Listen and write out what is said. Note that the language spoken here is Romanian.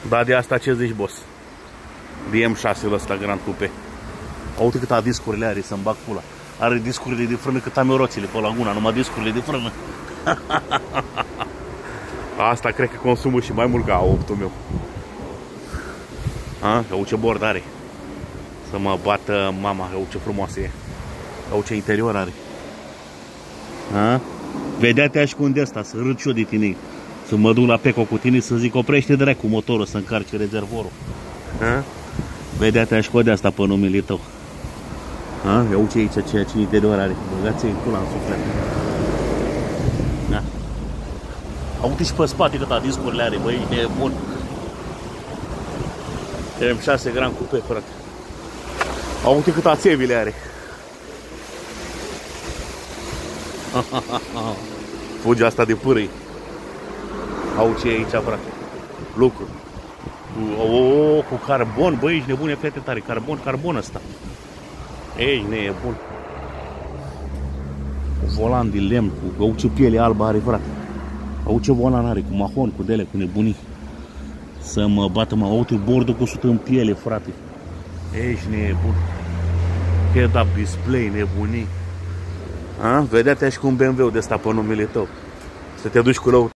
Da, de asta ce zici, boss? De M6-ul ăsta Grand Coupe. Uite cât discurile are să-mi bag pula. Are discurile de frână cât am eu roțile pe laguna, numai discurile de frână. Asta cred că consumă și mai mult ca A8-ul meu. Că ce bord are. Să mă bată mama, că ce frumoasă e. Că ce interior are. Vedea-te și cu unde ăsta, să râd și eu de tine. Să mă duc la Peco cu tine să zic oprește direct cu motorul să încarce rezervorul. Vedea-te și cu de asta pe numele tău. Ia uite aici ce interior are. Băgați-i pula în suflet. Uite și pe spate câta discurile are, băi, e bun. M6 Grand Coupe, frate. Uite câta țevile are. Fuge asta de pârâi. Au ce e aici, frate. Lucru. Cu carbon, băi, ești nebun, e fete tare. Carbon ăsta. Ei, ne e bun. Volan de lemn, cu ce piele albă are, frate. Au ce volan are, cu mahon, cu dele, cu nebunii. Să mă bată, mă, uite bordul cu sută în piele, frate. Ești nebun. Head-up display, nebunii. Vedea-te și cu un BMW de ăsta pe numele tău. Să te duci cu rău.